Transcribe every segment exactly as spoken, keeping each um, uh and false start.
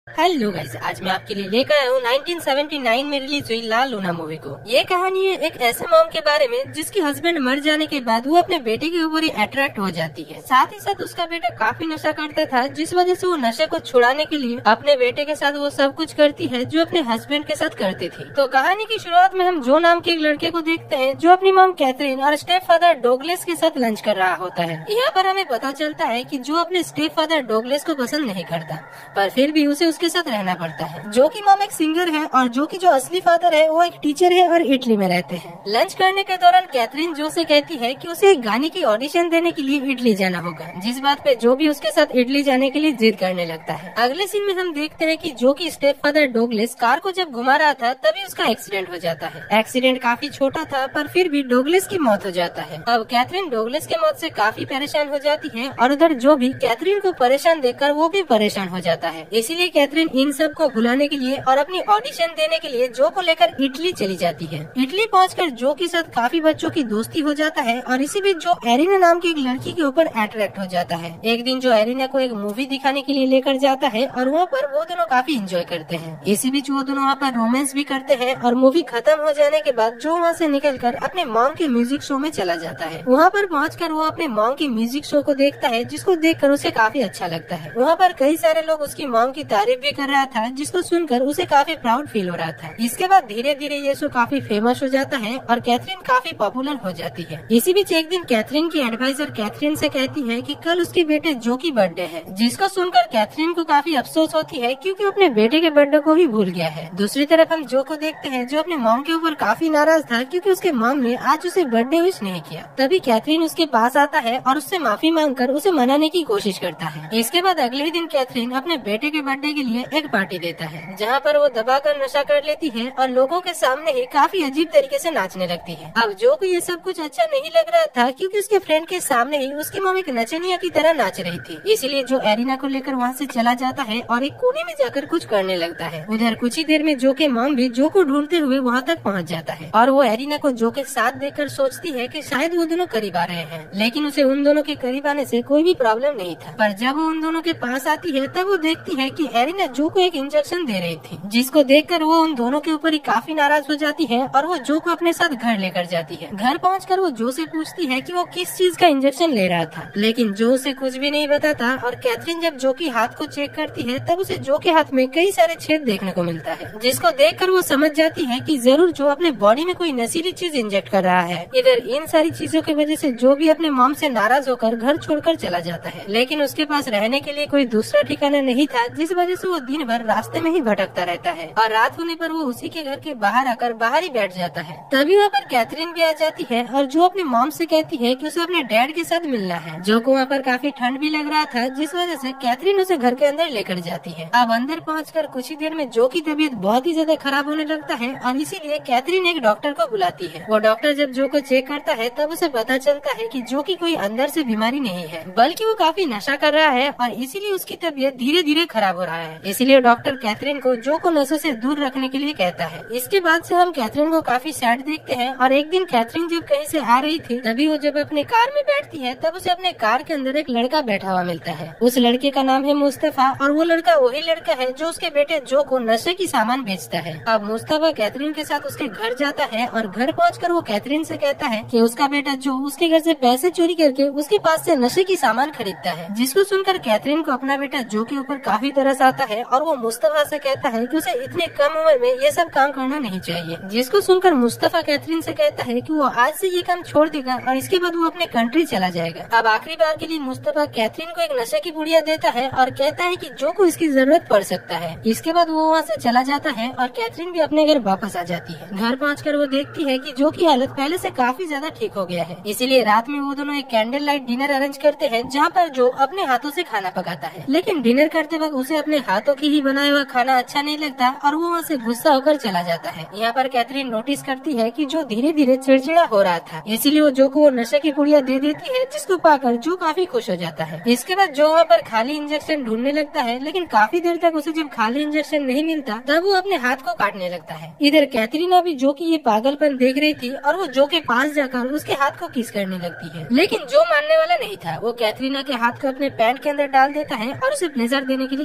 Hello guys, आज मैं आपके लिए लेकर आया हूँ नाइनटीन सेवेंटी नाइन में रिलीज हुई ला लूना मूवी को। ये कहानी है एक ऐसे मॉम के बारे में जिसकी हस्बैंड मर जाने के बाद वो अपने बेटे के ऊपर ही अट्रैक्ट हो जाती है। साथ ही साथ उसका बेटा काफी नशा करता था, जिस वजह से वो नशे को छुड़ाने के लिए अपने बेटे के साथ वो सब कुछ करती है जो अपने हस्बैंड के साथ करती थी। तो कहानी की शुरुआत में हम जो नाम के एक लड़के को देखते हैं जो अपनी मॉम कैथरीन और स्टेप फादर डोगलेस के साथ लंच कर रहा होता है। यहाँ पर हमें पता चलता है कि जो अपने स्टेप फादर डोगलेस को पसंद नहीं करता, पर फिर भी उसे उसके साथ रहना पड़ता है। जो कि मॉम एक सिंगर है और जो कि जो असली फादर है वो एक टीचर है और इटली में रहते हैं। लंच करने के दौरान कैथरीन जो से कहती है कि उसे एक गाने की ऑडिशन देने के लिए इटली जाना होगा, जिस बात पे जो भी उसके साथ इटली जाने के लिए जिद करने लगता है। अगले सीन में हम देखते हैं कि जो कि स्टेप फादर डोगलेस कार को जब घुमा रहा था तभी उसका एक्सीडेंट हो जाता है। एक्सीडेंट काफी छोटा था पर फिर भी डोगलेस की मौत हो जाता है। अब कैथरीन डोगलेस के मौत से काफी परेशान हो जाती है और उधर जो भी कैथरीन को परेशान देखकर वो भी परेशान हो जाता है। इसीलिए कैथरीन इन सब को भुलाने के लिए और अपनी ऑडिशन देने के लिए जो को लेकर इटली चली जाती है। इटली पहुंचकर जो के साथ काफी बच्चों की दोस्ती हो जाता है और इसी बीच जो एरिना नाम की एक लड़की के ऊपर अट्रैक्ट हो जाता है। एक दिन जो एरिना को एक मूवी दिखाने के लिए लेकर जाता है और वहाँ पर वो दोनों काफी एंजॉय करते हैं। इसी बीच वो दोनों वहाँ पर रोमांस भी करते हैं और मूवी खत्म हो जाने के बाद जो वहाँ से निकलकर अपने मॉम के म्यूजिक शो में चला जाता है। वहाँ पर पहुँचकर वो अपने मॉम की म्यूजिक शो को देखता है, जिसको देखकर उसे काफी अच्छा लगता है। वहाँ पर कई सारे लोग उसकी मॉम की तारीफ भी कर रहा था, जिसको सुनकर उसे काफी प्राउड फील हो रहा था। इसके बाद धीरे धीरे ये शो काफी फेमस हो जाता है और कैथरीन काफी पॉपुलर हो जाती है। इसी बीच एक दिन कैथरीन की एडवाइजर कैथरीन से कहती है कि कल उसके बेटे जो की बर्थडे है, जिसको सुनकर कैथरीन को काफी अफसोस होती है क्योंकि अपने बेटे के बर्थडे को ही भूल गया है। दूसरी तरफ हम जो को देखते हैं जो अपने मॉम के ऊपर काफी नाराज था क्योंकि उसके मॉम ने आज उसे बर्थडे विश नहीं किया। तभी कैथरीन उसके पास आता है और उससे माफी मांगकर उसे मनाने की कोशिश करता है। इसके बाद अगले ही दिन कैथरीन अपने बेटे के बर्थडे के लिए एक पार्टी देता है, जहाँ पर वो दबाकर नशा कर लेती है और लोगों के सामने ही काफी अजीब तरीके से नाचने लगती है। अब जो को ये सब कुछ अच्छा नहीं लग रहा था क्योंकि उसके फ्रेंड के सामने ही उसकी मॉम एक नचनिया की तरह नाच रही थी। इसीलिए जो एरिना को लेकर वहाँ से चला जाता है और एक कोने में जाकर कुछ करने लगता है। उधर कुछ ही देर में जो के मॉम भी जो को ढूंढते हुए वहाँ तक पहुँच जाता है और वो एरिना को जो के साथ देखकर सोचती है कि शायद वो दोनों करीब आ रहे हैं, लेकिन उसे उन दोनों के करीब आने से कोई भी प्रॉब्लम नहीं था। पर जब वो उन दोनों के पास आती है तब वो देखती है कि एरिना जो को एक इंजेक्शन दे रही थी, जिसको देखकर वो उन दोनों के ऊपर ही काफी नाराज हो जाती है और वो जो को अपने साथ घर लेकर जाती है। घर पहुंचकर वो जो से पूछती है कि वो किस चीज का इंजेक्शन ले रहा था, लेकिन जो उसे कुछ भी नहीं बताता। और कैथरीन जब जो की हाथ को चेक करती है तब उसे जो के हाथ में कई सारे छेद देखने को मिलता है, जिसको देखकर वो समझ जाती है कि जरूर जो अपने बॉडी में कोई नशीली चीज इंजेक्ट कर रहा है। इधर इन सारी चीजों की वजह से जो भी अपने मॉम से नाराज होकर घर छोड़कर चला जाता है, लेकिन उसके पास रहने के लिए कोई दूसरा ठिकाना नहीं था, जिस वजह से वो दिन भर रास्ते में ही भटकता रहता है और रात होने पर वो उसी के घर के बाहर आकर बाहर ही बैठ जाता है। तभी वहाँ पर कैथरीन भी आ जाती है और जो अपने मॉम से कहती है कि उसे अपने डैड के साथ मिलना है। जो को वहाँ पर काफी ठंड भी लग रहा था, जिस वजह से कैथरीन उसे घर के अंदर लेकर जाती है। अब अंदर पहुंचकर कुछ ही देर में जो की तबीयत बहुत ही ज्यादा खराब होने लगता है और इसीलिए कैथरीन एक डॉक्टर को बुलाती है। वो डॉक्टर जब जो को चेक करता है तब उसे पता चलता है कि जो की कोई अंदर से बीमारी नहीं है, बल्कि वो काफी नशा कर रहा है और इसीलिए उसकी तबीयत धीरे धीरे खराब हो रहा है। इसीलिए डॉक्टर कैथरीन को जो को नशे से दूर रखने के लिए कहता है। इसके बाद से हम कैथरीन को काफी सैड देखते हैं और एक दिन कैथरीन जब कहीं से आ रही थी तभी वो जब अपने कार में बैठती है तब उसे अपने कार के अंदर एक लड़का बैठा हुआ मिलता है। उस लड़के का नाम है मुस्तफा और वो लड़का वही लड़का है जो उसके बेटे जो को नशे की सामान बेचता है। अब मुस्तफा कैथरीन के साथ उसके घर जाता है और घर पहुंचकर वो कैथरीन से कहता है कि उसका बेटा जो उसके घर से पैसे चोरी करके उसके पास से नशे की सामान खरीदता है, जिसको सुनकर कैथरीन को अपना बेटा जो के ऊपर काफी तरस आता है और वो मुस्तफा से कहता है कि उसे इतने कम उम्र में ये सब काम करना नहीं चाहिए, जिसको सुनकर मुस्तफा कैथरीन से कहता है कि वो आज से ये काम छोड़ देगा और इसके बाद वो अपने कंट्री चला जाएगा। अब आखिरी बार के लिए मुस्तफा कैथरीन को एक नशे की पुड़िया देता है और कहता है कि जो को इसकी जरूरत पड़ सकता है। इसके बाद वो वहाँ से चला जाता है और कैथरीन भी अपने घर वापस आ जाती है। घर पहुँचकर वो देखती है कि जो की हालत पहले से काफी ज्यादा ठीक हो गया है। इसीलिए रात में वो दोनों एक कैंडल लाइट डिनर अरेंज करते हैं, जहाँ पर जो अपने हाथों से खाना पकाता है, लेकिन डिनर करते वक्त उसे अपने हाथों की ही बनाया हुआ खाना अच्छा नहीं लगता और वो वहाँ से गुस्सा होकर चला जाता है। यहाँ पर कैथरीन नोटिस करती है कि जो धीरे धीरे चिड़चिड़ा हो रहा था, इसीलिए वो जो को वो नशे की पुड़िया दे देती है, जिसको पाकर जो काफी खुश हो जाता है। इसके बाद जो वहाँ पर खाली इंजेक्शन ढूंढने लगता है, लेकिन काफी देर तक उसे जब खाली इंजेक्शन नहीं मिलता तब वो अपने हाथ को काटने लगता है। इधर कैथरीना भी जो की ये पागलपन देख रही थी और वो जो के पास जाकर उसके हाथ को किस करने लगती है, लेकिन जो मानने वाला नहीं था। वो कैथरीना के हाथ को अपने पैंट के अंदर डाल देता है और उसे प्लेजर देने के लिए कहता है।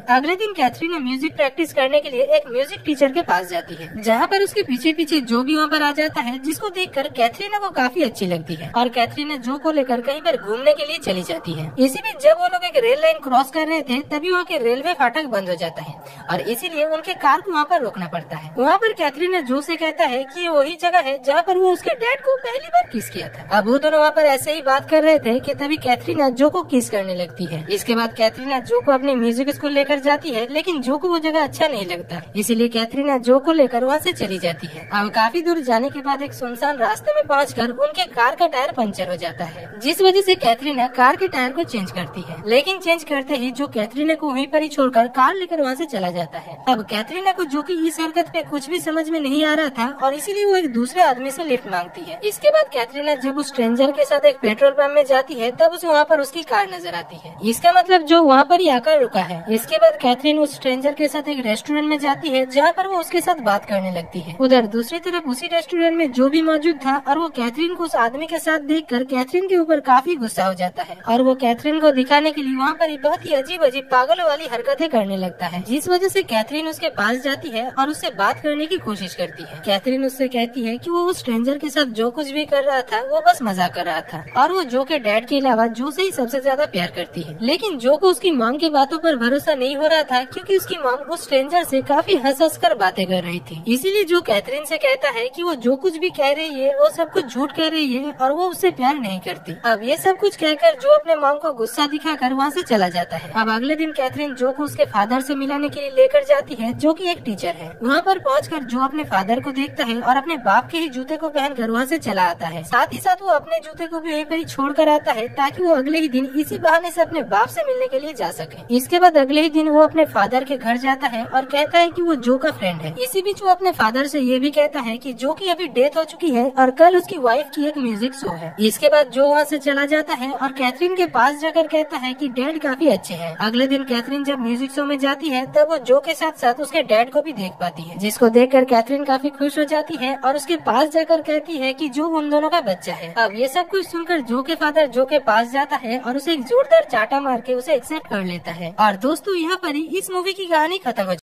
है। अगले दिन कैथरीन म्यूजिक प्रैक्टिस करने के लिए एक म्यूजिक टीचर के पास जाती है, जहाँ पर उसके पीछे पीछे जो भी वहाँ पर आ जाता है, जिसको देखकर कैथरीना को काफी अच्छी लगती है और कैथरीना जो को लेकर कहीं पर घूमने के लिए चली जाती है। इसी बीच जब वो लोग एक रेल लाइन क्रॉस कर रहे थे, तभी वहाँ के रेलवे फाटक बंद हो जाता है और इसीलिए उनके कार को वहाँ पर रोकना पड़ता है। वहाँ पर कैथरीना जो से कहता है कि ये वही जगह है जहाँ पर वो उसके डैड को पहली बार किस किया था। अब वो दोनों वहाँ पर ऐसे ही बात कर रहे थे कि तभी कैथरीना जो को किस करने लगती है। इसके बाद कैथरीना जो को अपने म्यूजिक स्कूल लेकर जाती है, लेकिन जो को वो जगह अच्छा नहीं लगता, इसीलिए कैथरीना जो को लेकर वहाँ से चली जाती है। अब काफी दूर जाने के बाद एक सुनसान रास्ते में पहुंचकर उनके कार का टायर पंचर हो जाता है, जिस वजह से कैथरीना कार के टायर को चेंज करती है। लेकिन चेंज करते ही जो कैथरीना को वहीं पर ही छोड़कर कार लेकर वहाँ से चला जाता है। अब कैथरीना को जो कि इस हरकत पे कुछ भी समझ में नहीं आ रहा था और इसीलिए वो एक दूसरे आदमी से लिफ्ट मांगती है। इसके बाद कैथरीना जब उस स्ट्रेंजर के साथ एक पेट्रोल पंप में जाती है, तब उसे वहाँ पर उसकी कार नजर आती है। इसका मतलब जो वहाँ पर ही आकर रुका है। इसके बाद कैथरीन उस स्ट्रेंजर के साथ एक रेस्टोरेंट में जाती है, जहाँ पर वो उसके साथ बात करने लगती है। उधर दूसरी तरफ उसी रेस्टोरेंट में जो भी मौजूद था और वो कैथरीन को उस आदमी के साथ देखकर कैथरीन के ऊपर काफी गुस्सा हो जाता है और वो कैथरीन को दिखाने के लिए वहाँ पर बहुत ही अजीब अजीब पागलों वाली हरकतें करने लगता है, जिस वजह से कैथरीन उसके पास जाती है और उससे बात करने की कोशिश करती है। कैथरीन उससे कहती है कि वो उस स्ट्रेंजर के साथ जो कुछ भी कर रहा था वो बस मजाक कर रहा था और वो जो के डैड के अलावा जो से ही सबसे ज्यादा प्यार करती है। लेकिन जो को उसकी मॉम की बातों पर भरोसा नहीं हो रहा था, क्योंकि उसकी मॉम उस स्ट्रेंजर से काफी हंस हंस कर बातें कर रही थी। इसीलिए जो कैथरीन से कहता है कि वो जो कुछ भी कह रही है वो सब कुछ झूठ कह रही है और वो उससे प्यार नहीं करती। अब ये सब कुछ कहकर जो अपने मॉम को गुस्सा दिखाकर वहाँ से चला जाता है। अब अगले दिन कैथरीन जो को उसके फादर से मिलाने के लिए लेकर जाती है, जो कि एक टीचर है। वहाँ पर पहुंचकर जो अपने फादर को देखता है और अपने बाप के ही जूते को पहनकर वहाँ से चला आता है। साथ ही साथ वो अपने जूते को भी वहीं पर ही छोड़ कर आता है, ताकि वो अगले ही दिन इसी बहाने से अपने बाप से मिलने के लिए जा सके। इसके बाद अगले ही दिन वो अपने फादर के घर जाता है और कहता है कि वो जो का फ्रेंड है। इसी बीच वो अपने फादर से ये भी कहता है कि जो की अभी डेथ हो चुकी है और कल उसकी वाइफ की एक म्यूजिक शो है। इसके बाद जो वहाँ से चला जाता है और कैथरीन के पास जाकर कहता है कि डैड काफी अच्छे हैं। अगले दिन कैथरीन जब म्यूजिक शो में जाती है, तब वो जो के साथ साथ उसके डैड को भी देख पाती है, जिसको देखकर कैथरीन काफी खुश हो जाती है और उसके पास जाकर कहती है कि जो उन दोनों का बच्चा है। अब ये सब कुछ सुनकर जो के फादर जो के पास जाता है और उसे एक जोरदार चाटा मार के उसे एक्सेप्ट कर लेता है। और दोस्तों यहाँ पर ही इस मूवी की कहानी खत्म हो